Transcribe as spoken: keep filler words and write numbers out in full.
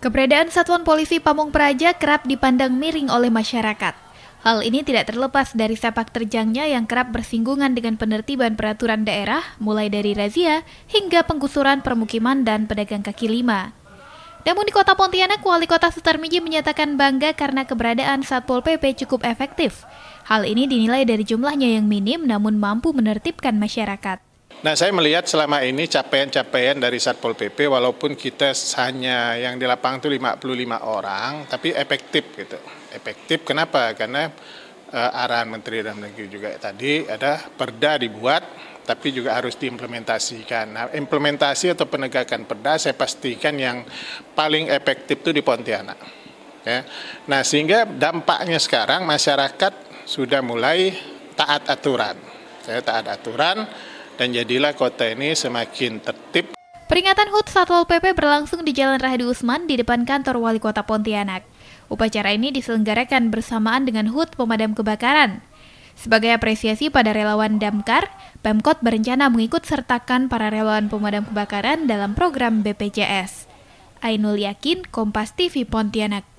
Keberadaan Satuan Polisi Pamung Praja kerap dipandang miring oleh masyarakat. Hal ini tidak terlepas dari sepak terjangnya yang kerap bersinggungan dengan penertiban peraturan daerah, mulai dari razia hingga penggusuran permukiman dan pedagang kaki lima. Namun di Kota Pontianak, Wali Kota Sutarmiji menyatakan bangga karena keberadaan Satpol P P cukup efektif. Hal ini dinilai dari jumlahnya yang minim namun mampu menertibkan masyarakat. Nah, saya melihat selama ini capaian-capaian dari Satpol P P, walaupun kita hanya yang di lapangan itu lima puluh lima orang, tapi efektif gitu. Efektif kenapa? Karena uh, arahan Menteri Dalam Negeri juga tadi ada perda dibuat, tapi juga harus diimplementasikan. Nah, implementasi atau penegakan perda saya pastikan yang paling efektif itu di Pontianak. Ya. Nah, sehingga dampaknya sekarang masyarakat sudah mulai taat aturan. Saya taat aturan. Dan jadilah kota ini semakin tertib. Peringatan H U T Satpol P P berlangsung di Jalan Rahadi Usman di depan kantor Wali Kota Pontianak. Upacara ini diselenggarakan bersamaan dengan H U T Pemadam Kebakaran. Sebagai apresiasi pada relawan Damkar, Pemkot berencana mengikut sertakan para relawan pemadam kebakaran dalam program B P J S. Ainul Yakin, Kompas T V Pontianak.